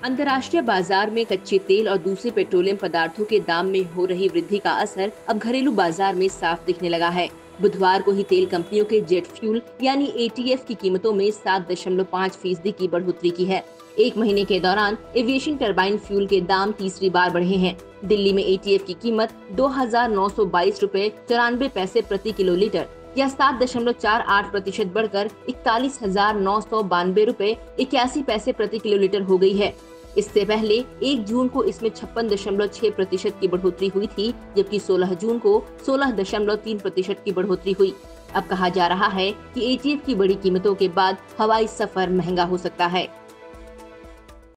अंतर्राष्ट्रीय बाजार में कच्चे तेल और दूसरे पेट्रोलियम पदार्थों के दाम में हो रही वृद्धि का असर अब घरेलू बाजार में साफ दिखने लगा है। बुधवार को ही तेल कंपनियों के जेट फ्यूल यानी एटीएफ की कीमतों में 7.5% की बढ़ोतरी की है। एक महीने के दौरान एविएशन टरबाइन फ्यूल के दाम तीसरी बार बढ़े हैं। दिल्ली में एटीएफ की कीमत 2,922.94 प्रति किलो लीटर या 7.48% बढ़कर 41,992.81 प्रति किलो लीटर हो गई है। इससे पहले 1 जून को इसमें 56.6% की बढ़ोतरी हुई थी, जबकि 16 जून को 16.3% की बढ़ोतरी हुई। अब कहा जा रहा है कि एटीएफ की बड़ी कीमतों के बाद हवाई सफर महंगा हो सकता है।